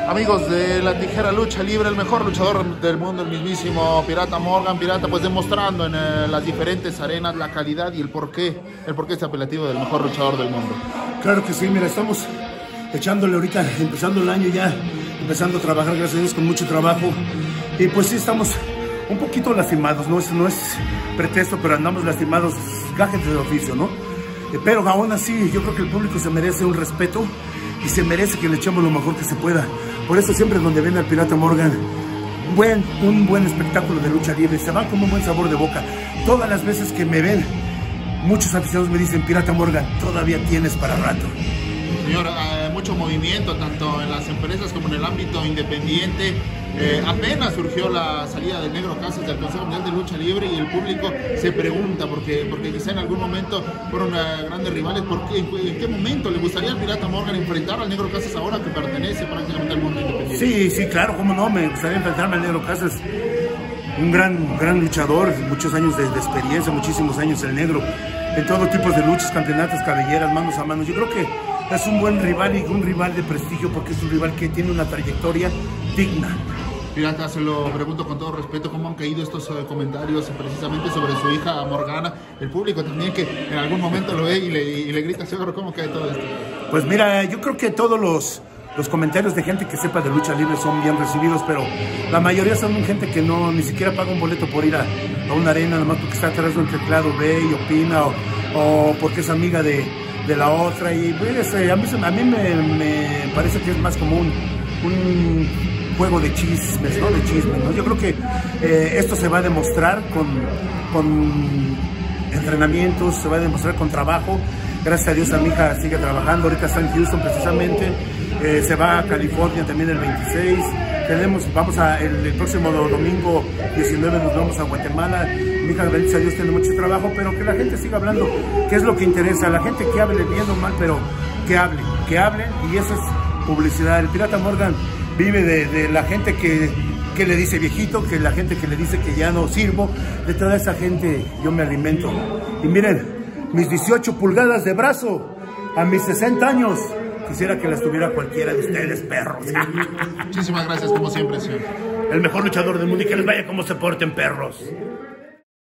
Amigos de la tijera lucha libre, el mejor luchador del mundo, el mismísimo Pirata Morgan. Pirata, pues demostrando en las diferentes arenas la calidad y el porqué este apelativo del mejor luchador del mundo. Claro que sí, mira, estamos echándole ahorita, empezando el año ya, empezando a trabajar, gracias a Dios, con mucho trabajo. Y pues sí, estamos un poquito lastimados, no es pretexto, pero andamos lastimados, gajes de oficio, ¿no? Pero aún así, yo creo que el público se merece un respeto y se merece que le echemos lo mejor que se pueda. Por eso siempre donde ven al Pirata Morgan, un buen espectáculo de lucha libre, se va como un buen sabor de boca. Todas las veces que me ven, muchos aficionados me dicen: Pirata Morgan, todavía tienes para rato. Señor, mucho movimiento tanto en las empresas como en el ámbito independiente. Apenas surgió la salida del Negro Casas del Consejo Mundial de Lucha Libre y el público se pregunta, porque quizá en algún momento fueron grandes rivales, ¿en qué momento le gustaría al Pirata Morgan enfrentar al Negro Casas ahora que pertenece prácticamente al mundo independiente? Sí, claro, cómo no, me gustaría enfrentarme al Negro Casas, un gran luchador, muchos años de experiencia, muchísimos años el Negro, en todo tipo de luchas, campeonatos, cabelleras, manos a manos. Yo creo que es un buen rival y un rival de prestigio, porque es un rival que tiene una trayectoria digna. Pirata, se lo pregunto con todo respeto, ¿cómo han caído estos comentarios precisamente sobre su hija Morgana? El público también, que en algún momento lo ve y le grita: señor, ¿cómo cae todo esto? Pues mira, yo creo que todos los comentarios de gente que sepa de lucha libre son bien recibidos, pero la mayoría son gente que ni siquiera paga un boleto por ir a una arena, nada más porque está atrás de un teclado, ve y opina, o porque es amiga de la otra. Y pues, a mí me parece que es más como un juego de chismes, ¿no? ¿no? Yo creo que esto se va a demostrar con entrenamientos, se va a demostrar con trabajo. Gracias a Dios a mi hija sigue trabajando, ahorita está en Houston precisamente, se va a California también el 26, el próximo domingo 19 nos vamos a Guatemala. Mi hija, gracias a Dios, tiene mucho trabajo, pero que la gente siga hablando, que es lo que interesa, la gente que hable bien o mal, pero que hable, y eso es publicidad. El Pirata Morgan vive de la gente que le dice viejito, que la gente que le dice que ya no sirvo. De toda esa gente yo me alimento. Y miren, mis 18 pulgadas de brazo a mis 60 años, quisiera que las tuviera cualquiera de ustedes, perros. Muchísimas gracias, como siempre, señor. El mejor luchador del mundo, y que les vaya como se porten, perros.